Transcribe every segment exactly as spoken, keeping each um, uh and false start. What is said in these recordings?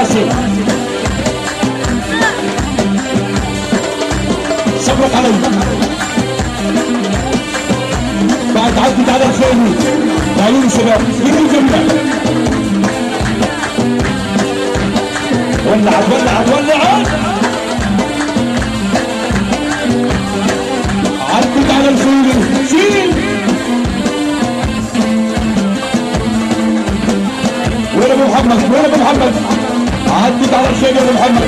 راسي. صبرك علي. بعد عدت على الخيمي عيون الشباب يجري جنبك. ولعت ولعت ولعت. عدت على الخيمي شيل. وين ابو محمد؟ وين ابو محمد؟ عدت على الخيمي يا ابو محمد.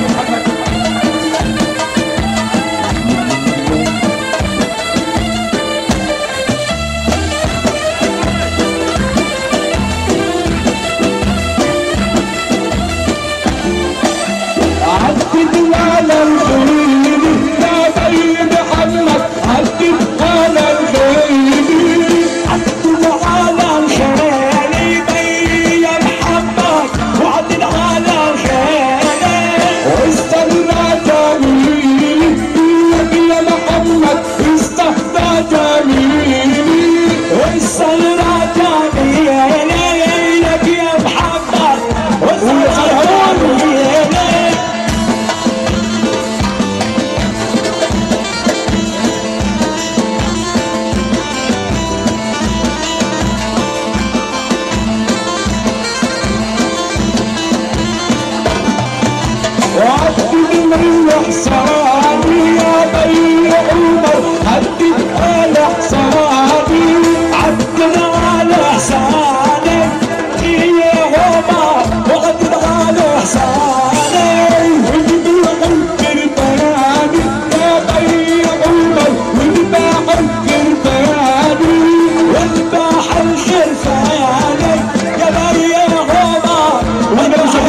على الخيل يا بي محمد. عدت على الخيل. عدت على الخيل بي يا محمد. وعدت على الخيل. واستنى جميلي لك يا محمد. استنى جميلي. واستنى جميلي لك يا محمد. واستنى جميلي. وعدت من حصاني يا بي عمر. عدت على حصاني. عدت على حصاني يا عمر. وعدت على حصاني. وذبح الكرباني يا بي عمر. وذبح الكرباني. وذبح الخرفاني يا بي عمر. وانا مش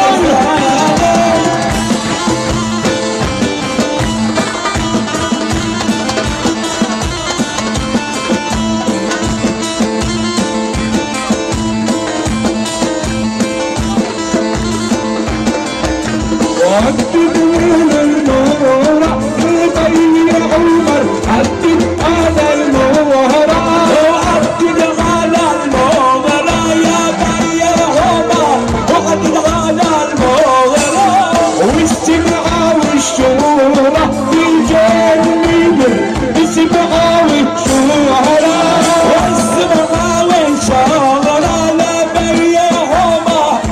عدت من المهرة بي عمر. عدت على المهرة. وعدت على المهرة يا بي عمر. وعدت على المهرة. والسبعة والشهرة بالجنة. السبعة والشهرة. والسبعة والشهرة لا بي عمر.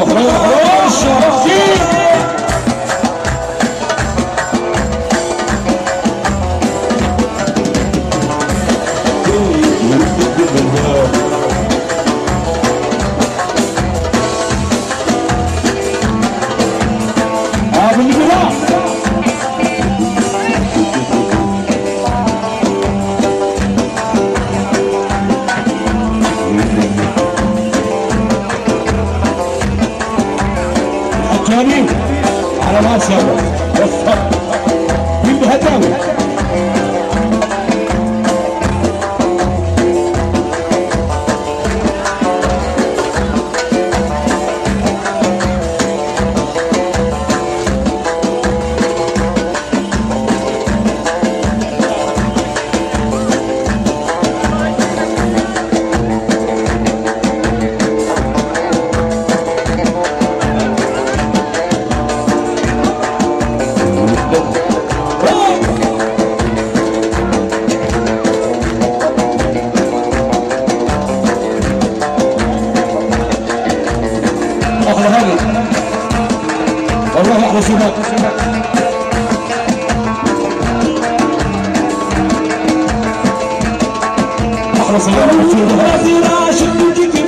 حجاني على راسي يابا. مين بهداوي؟ والله احلى شباب. احلى صيام.